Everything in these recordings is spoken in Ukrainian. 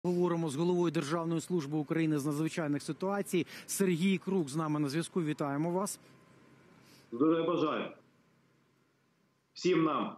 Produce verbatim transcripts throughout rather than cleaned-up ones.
Говоримо з головою Державної служби України з надзвичайних ситуацій. Сергій Крук з нами на зв'язку. Вітаємо вас. Здоров'я бажаю. Всім нам.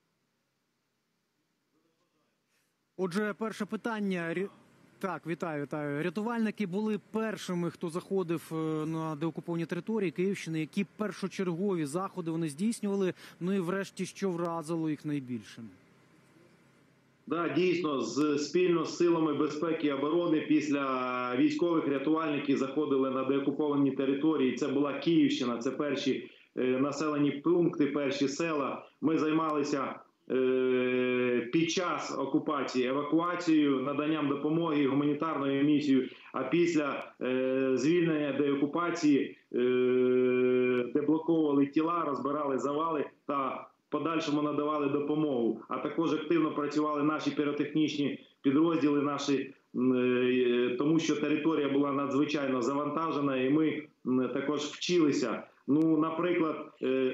Отже, перше питання. Так, вітаю, вітаю. Рятувальники були першими, хто заходив на деокуповані території Київщини. Які першочергові заходи вони здійснювали? Ну і врешті, що вразило їх найбільше? Да, дійсно, з, спільно з силами безпеки і оборони після військових рятувальники заходили на деокуповані території. Це була Київщина, це перші е, населені пункти, перші села. Ми займалися е, під час окупації евакуацією, наданням допомоги, гуманітарною місією. А після е, звільнення деокупації е, деблоковували тіла, розбирали завали та подальшому надавали допомогу, а також активно працювали наші піротехнічні підрозділи, наші, тому що територія була надзвичайно завантажена, і ми також вчилися. Ну, наприклад,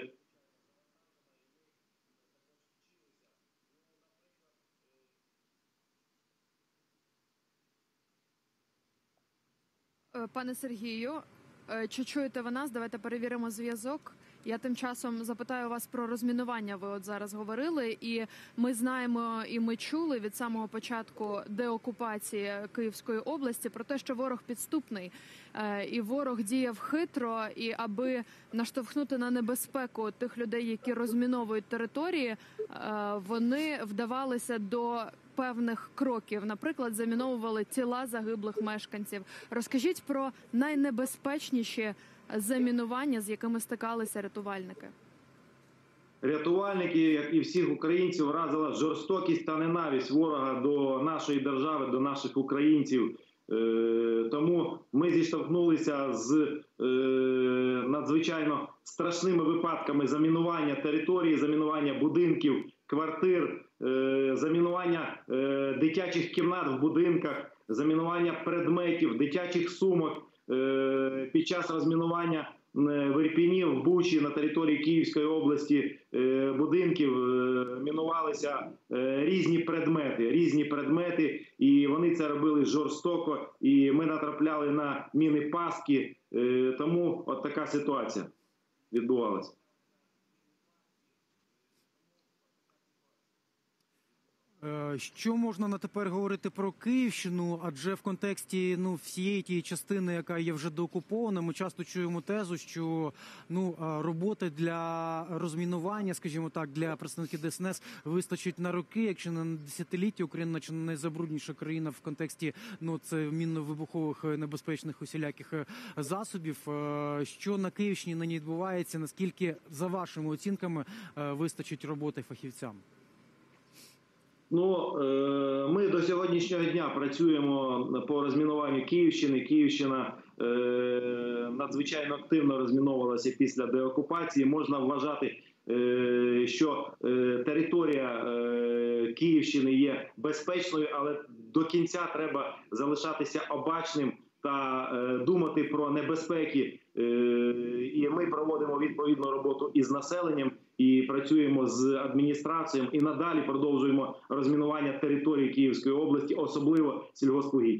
Пане Сергію, чи чуєте ви нас? Давайте перевіримо зв'язок. Я тим часом запитаю вас про розмінування, ви от зараз говорили, і ми знаємо, і ми чули від самого початку деокупації Київської області про те, що ворог підступний, і ворог діяв хитро, і аби наштовхнути на небезпеку тих людей, які розміновують території, вони вдавалися до певних кроків, наприклад, заміновували тіла загиблих мешканців. Розкажіть про найнебезпечніші замінування, з якими стикалися рятувальники. Рятувальники, як і всіх українців, вразила жорстокість та ненависть ворога до нашої держави, до наших українців. Тому ми зіштовхнулися з надзвичайно страшними випадками замінування території, замінування будинків, квартир, замінування дитячих кімнат в будинках, замінування предметів, дитячих сумок. Під час розмінування в Ірпені, в Бучі, на території Київської області будинків мінувалися різні предмети, різні предмети, і вони це робили жорстоко, і ми натрапляли на міни пастки, тому от така ситуація відбувалася. Що можна на тепер говорити про Київщину? Адже в контексті ну, всієї тієї частини, яка є вже деокупована, ми часто чуємо тезу, що ну, роботи для розмінування, скажімо так, для представників Де Ес Ен Ес вистачить на роки, якщо не на десятиліття. Україна, наче найзабрудніша країна в контексті ну, це мінно-вибухових небезпечних усіляких засобів. Що на Київщині нині відбувається? Наскільки, за вашими оцінками, вистачить роботи фахівцям? Ну, ми до сьогоднішнього дня працюємо по розмінуванню Київщини. Київщина надзвичайно активно розміновувалася після деокупації. Можна вважати, що територія Київщини є безпечною, але до кінця треба залишатися обачним та думати про небезпеки. І ми проводимо відповідну роботу із населенням, і працюємо з адміністрацією, і надалі продовжуємо розмінування території Київської області, особливо сільгоспугідь.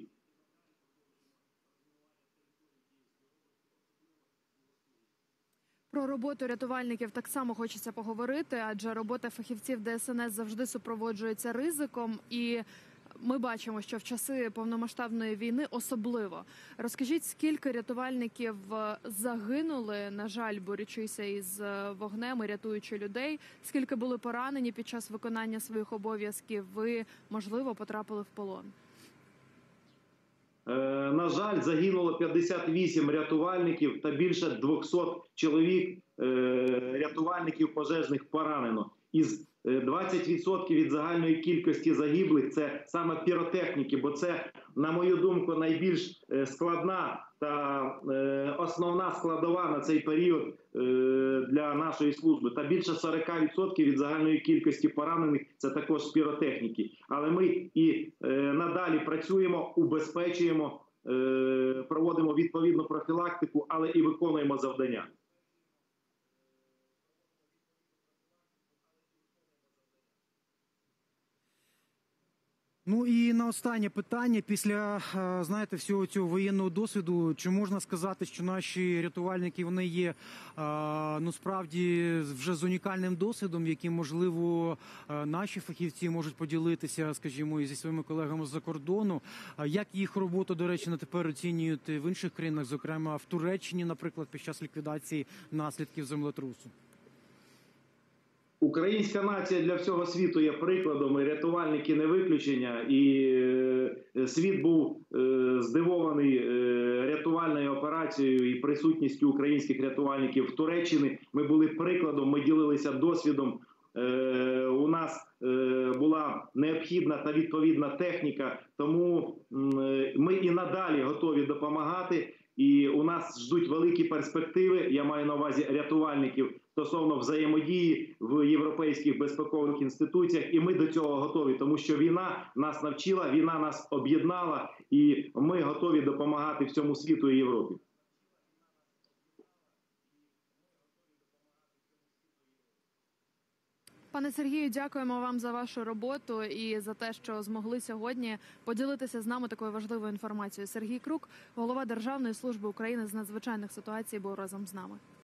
Про роботу рятувальників так само хочеться поговорити, адже робота фахівців Де Ес Ен Ес завжди супроводжується ризиком, і ми бачимо, що в часи повномасштабної війни особливо. Розкажіть, скільки рятувальників загинули, на жаль, борючися із вогнем і рятуючи людей, скільки були поранені під час виконання своїх обов'язків, ви, можливо, потрапили в полон? На жаль, загинуло п'ятдесят вісім рятувальників та більше двохсот чоловік рятувальників пожежних поранено. Із двадцять відсотків від загальної кількості загиблих – це саме піротехніки, бо це, на мою думку, найбільш складна та основна складова на цей період для нашої служби. Та більше сорок відсотків від загальної кількості поранених – це також піротехніки. Але ми і надалі працюємо, убезпечуємо, проводимо відповідну профілактику, але і виконуємо завдання. Ну і на останнє питання. Після, е, знаєте, всього цього воєнного досвіду, чи можна сказати, що наші рятувальники, вони є, е, ну, справді, вже з унікальним досвідом, яким, можливо, е, наші фахівці можуть поділитися, скажімо, і зі своїми колегами з-за кордону. А як їх роботу, до речі, на тепер оцінюють в інших країнах, зокрема в Туреччині, наприклад, під час ліквідації наслідків землетрусу? Українська нація для всього світу є прикладом, і рятувальники не виключення. І е, світ був е, здивований е, рятувальною операцією і присутністю українських рятувальників в Туреччині. Ми були прикладом, ми ділилися досвідом. Е, у нас е, була необхідна та відповідна техніка, тому е, ми і надалі готові допомагати. І у нас ждуть великі перспективи, я маю на увазі рятувальників, стосовно взаємодії в європейських безпекових інституціях. І ми до цього готові, тому що війна нас навчила, війна нас об'єднала, і ми готові допомагати всьому світу і Європі. Пане Сергію, дякуємо вам за вашу роботу і за те, що змогли сьогодні поділитися з нами такою важливою інформацією. Сергій Крук, голова Державної служби України з надзвичайних ситуацій, був разом з нами.